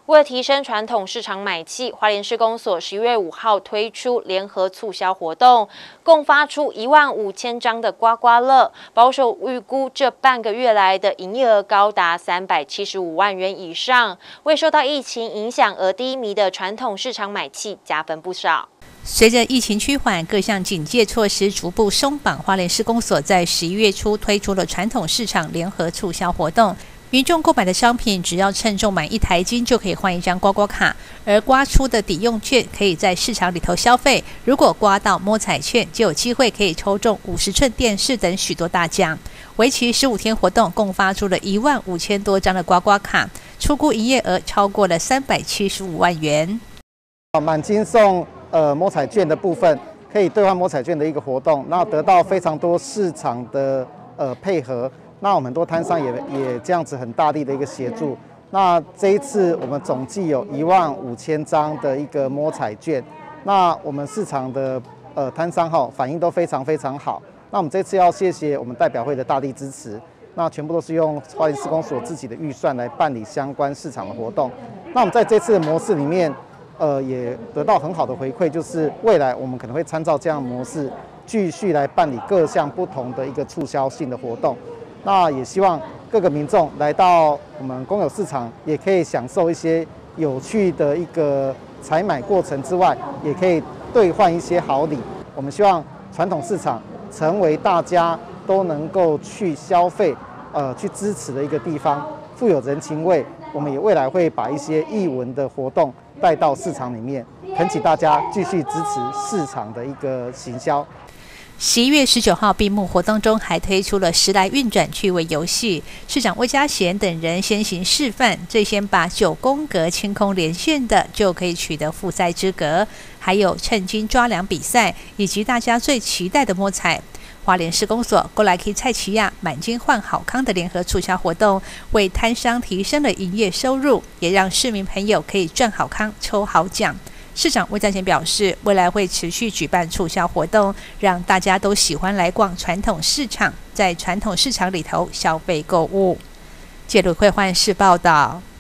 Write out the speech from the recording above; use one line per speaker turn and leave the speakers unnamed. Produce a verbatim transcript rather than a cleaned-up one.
为了提升传统市场买气，花莲市公所十一月五号推出联合促销活动，共发出一万五千张的刮刮乐，保守预估这半个月来的营业额高达三百七十五万元以上，为受到疫情影响而低迷的传统市场买气加分不少。
随着疫情趋缓，各项警戒措施逐步松绑，花莲市公所在十一月初推出了传统市场联合促销活动。民众购买的商品，只要称重满一台斤就可以换一张刮刮卡，而刮出的抵用券可以在市场里头消费。如果刮到摸彩券，就有机会可以抽中五十寸电视等许多大奖。为期十五天活动，共发出了一万五千多张的刮刮卡，初估营业额超过了三百七十五万元。
满金送呃摸彩券的部分，可以兑换摸彩券的一个活动，然后得到非常多市场的呃配合。那我们很多摊商也也这样子很大力的一个协助。那这一次我们总计有一万五千张的一个摸彩券，那我们市场的呃摊商哈反应都非常非常好。那我们这次要谢谢我们代表会的大力支持，那全部都是用花莲市公所自己的预算来办理相关市场的活动。那我们在这次的模式里面，呃也得到很好的回馈，就是未来我们可能会参照这样的模式，继续来办理各项不同的一个促销性的活动。那也希望各个民众来到我们公有市场，也可以享受一些有趣的一个采买过程之外，也可以兑换一些好礼。我们希望传统市场成为大家都能够去消费、呃去支持的一个地方，富有人情味。我们也未来会把一些艺文的活动带到市场里面，恳请大家继续支持市场的一个行销。
十一月十九号闭幕活动中，还推出了时来运转趣味游戏，市长魏家贤等人先行示范，最先把九宫格清空连线的就可以取得复赛资格，还有称斤抓粮比赛，以及大家最期待的摸彩。花莲市公所过来可以蔡奇亚满金换好康的联合促销活动，为摊商提升了营业收入，也让市民朋友可以赚好康抽好奖。市长魏家贤表示，未来会持续举办促销活动，让大家都喜欢来逛传统市场，在传统市场里头消费购物。记录会换室报道。